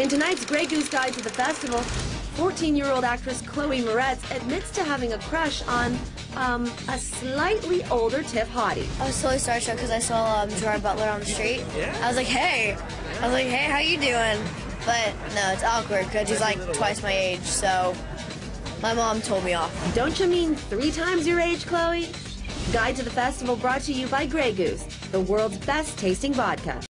In tonight's Grey Goose Guide to the Festival, 14-year-old actress Chloë Moretz admits to having a crush on, a slightly older TIFF hottie. I was totally starstruck because I saw Gerard Butler on the street. Yeah? I was like, hey, how you doing? But no, it's awkward because he's like twice my age, so my mom told me off. Don't you mean 3 times your age, Chloe? Guide to the Festival brought to you by Grey Goose, the world's best tasting vodka.